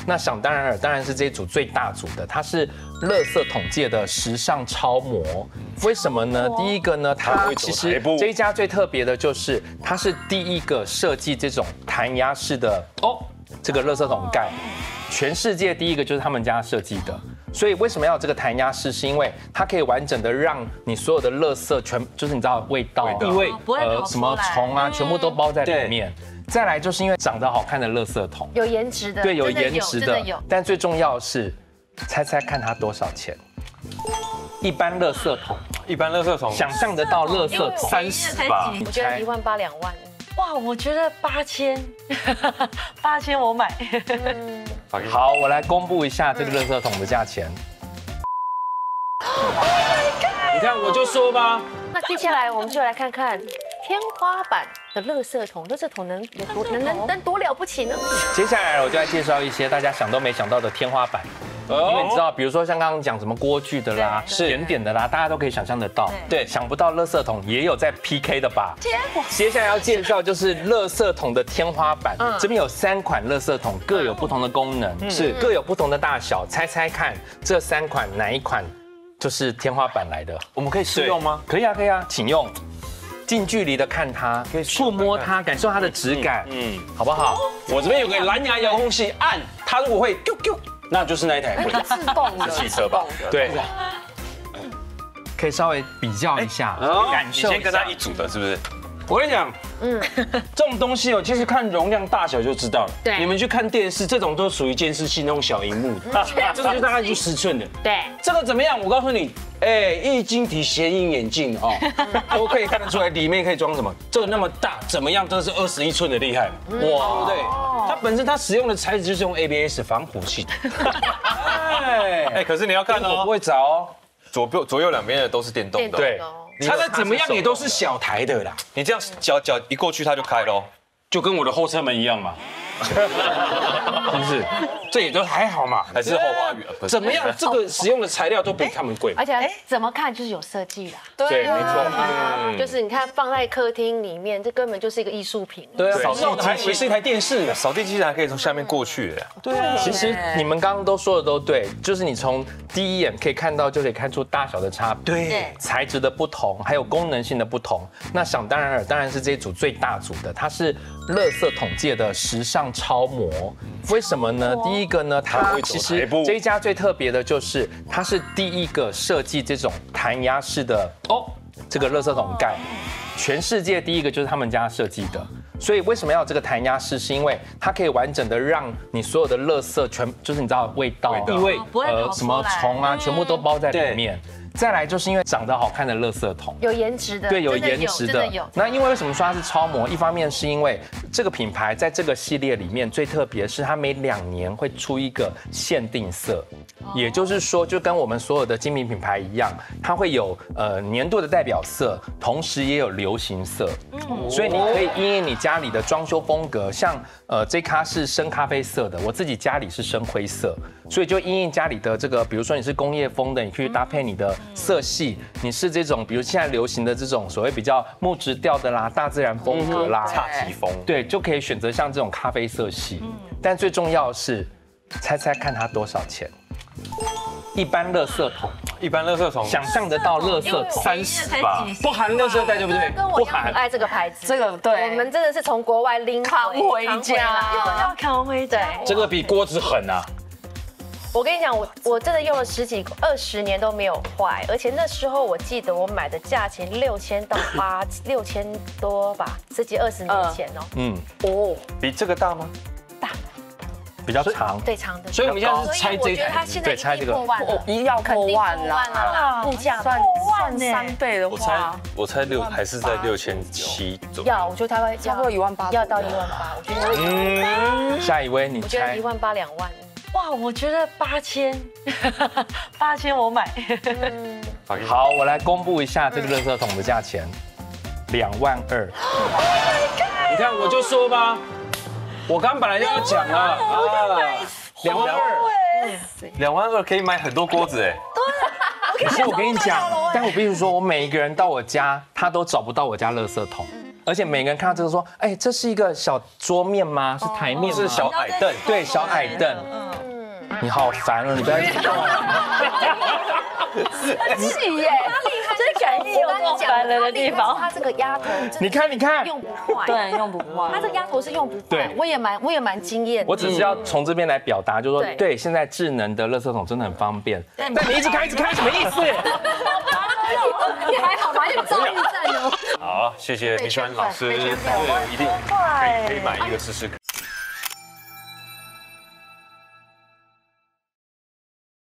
那想当然尔，当然是这一组最大组的，它是垃圾桶界的时尚超模。为什么呢？第一个呢，它其实这一家最特别的就是它是第一个设计这种弹压式的这个垃圾桶盖，全世界第一个就是他们家设计的。所以为什么要有这个弹压式？是因为它可以完整的让你所有的垃圾就是你知道味道、 异味、 什么虫啊，全部都包在里面。再来就是因为长得好看的垃圾桶， 有颜值的， 对，有颜值的。但最重要的是，猜猜看它多少钱？一般垃圾桶，想象得到垃圾桶 30吧？ 我觉得1万8、2万。 哇，我觉得8000我买。 好，我来公布一下这个垃圾桶的价钱。 你看，我就说吧。 那接下来我们就来看看天花板的垃圾桶，垃圾桶能多了不起呢？ 接下来我就来介绍一些大家想都没想到的天花板。因为你知道，比如说像刚刚讲什么锅具的啦、甜点的啦，大家都可以想象得到。对，想不到垃圾桶也有在 PK 的吧？接下来要介绍就是垃圾桶的天花板，这边有3款垃圾桶，各有不同的功能，各有不同的大小。猜猜看，这3款哪一款就是天花板来的？ 我们可以试用吗？ 可以啊，可以啊，请用。近距离的看它，触摸它，感受它的质感，好不好？ 我这边有个蓝牙遥控器，按它如果会啾啾，那就是那一台会自动的汽车吧？ 对，可以稍微比较一下，感受。 你先跟他一组的，是不是？ 我跟你讲，这种东西其实看容量大小就知道了。 对， 你们去看电视，这种都属于监视器那种小荧幕的，这个就大概就10寸的。 对， 这个怎么样？我告诉你，液晶体显影眼镜都可以看得出来里面可以装什么。这个那么大，怎么样？这是21寸的厉害，哇，对不对？它本身它使用的材质就是用 ABS 防腐性。 可是你要看我不会找哦， 左右两边的都是电动的。 对。 它再怎么样也都是小台的啦， 你这样脚一过去它就开喽， 就跟我的后车门一样嘛，是不是？这也都还好嘛， 还是后花园？ 怎么样？这个使用的材料都比他们贵， 而且怎么看就是有设计啦。 对，没错， 就是你看放在客厅里面，这根本就是一个艺术品。 对啊，扫地还以为是一台电视呢， 扫地机器人还可以从下面过去的。 对啊， 其实你们刚刚都说的都对，就是你从第一眼可以看到，就可以看出大小的差别， 对， 材质的不同，还有功能性的不同。那想当然尔，当然是这一组最大组的，它是垃圾桶界的时尚超模。为什么呢？第一个呢，它其实这一家最特别的就是它是第一个设计这种弹压式的这个垃圾桶盖，全世界第一个就是他们家设计的。所以为什么要有这个弹压式？是因为它可以完整的让你所有的垃圾就是你知道味道、 异味、 什么虫啊，全部都包在里面。再来就是因为长得好看的垃圾桶， 有颜值的， 对，有颜值的。那因为什么说它是超模？一方面是因为这个品牌在这个系列里面最特别是它每2年会出一个限定色，也就是说就跟我们所有的精品品牌一样，它会有年度的代表色，同时也有流行色。所以你可以因应你家里的装修风格，像这咖是深咖啡色的，我自己家里是深灰色，所以就因应家里的这个，比如说你是工业风的，你可以搭配你的色系，你是这种，比如现在流行的这种所谓比较木质调的啦、大自然风格啦、 侘寂风， 对，就可以选择像这种咖啡色系。但最重要的是，猜猜看它多少钱？一般垃圾桶，想象得到垃圾桶 30吧， 不含垃圾袋，对不对？ 跟我一样很爱这个牌子， 这个对， 我们真的是从国外拎扛回家，又要扛回家， 这个比锅子狠啊！ 我跟你讲，我真的用了20年都没有坏，而且那时候我记得我买的价钱6000到6000多吧，10几20年前哦。 比这个大吗？ 大， 比较长， 对，长的。 所以我们现在是拆这一台， 对，拆这个破万了， 要破万啦，物价算3倍的话， 我猜还是在6700左右。 要，我觉得它会差不多1万8， 要到1万8，我觉得。 下一位你猜？ 我觉得1万8、2万。 哇，我觉得8000我买。 好，我来公布一下这个垃圾桶的价钱，2万2。 你看，我就说吧，我刚本来就要讲了，2万 2万2可以买很多锅子哎。 可是我跟你讲，但我必须说，我每一个人到我家，他都找不到我家垃圾桶。而且每个人看到这个说，哎，这是一个小桌面吗？是台面吗？ 是小矮凳， 对，小矮凳。 你好烦哦，你不要一直动。 气耶！这感应有这么烦人的地方。 它这个压头， 你看， 用不坏。 对，用不坏。 它这个压头是用不坏。 对， 我也蛮惊艳。 我只是要从这边来表达，就是说，对，现在智能的垃圾桶真的很方便。但你一直开什么意思？ 你还好吗？有遭遇战哦。 好，谢谢米雪老师，一定可以买一个试试看。